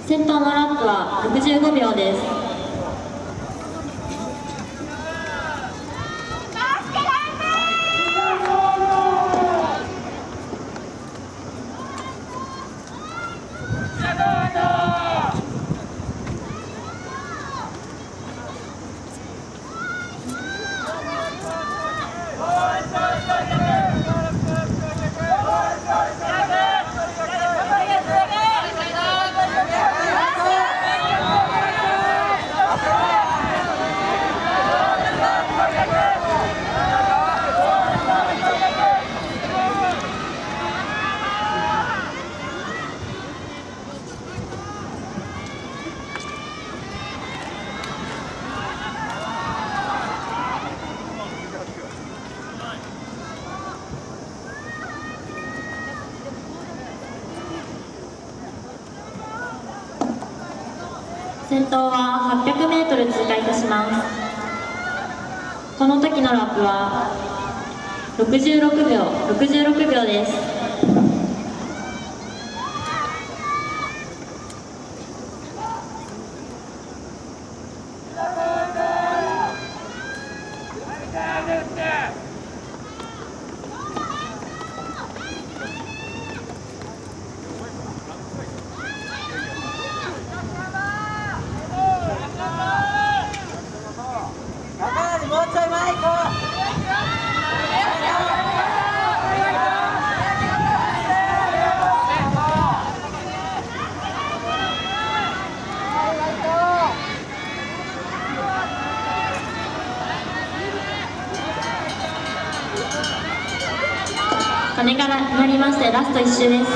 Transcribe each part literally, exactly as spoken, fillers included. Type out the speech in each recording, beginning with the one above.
先頭のラップはろくじゅうごびょうです。先頭ははっぴゃくメートル通過いたします。この時のラップはろくじゅうろくびょう、ろくじゅうろくびょうです。鐘が鳴りましてラストいっ周です。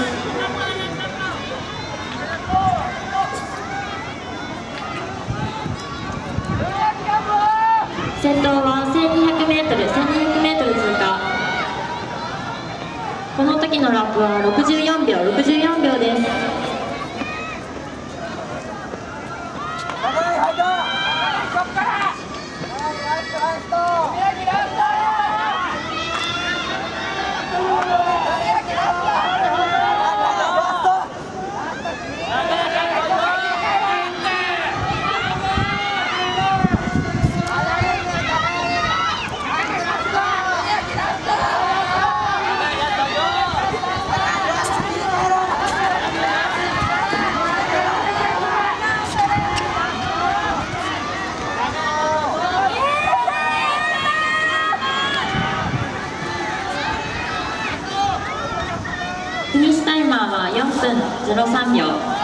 先頭はせんにひゃくメートル、せんにひゃくメートル通過。この時のラップはろくじゅうよんびょう、ろくじゅうよんびょうです。フィニッシュタイマーはよんぷんぜろさんびょう。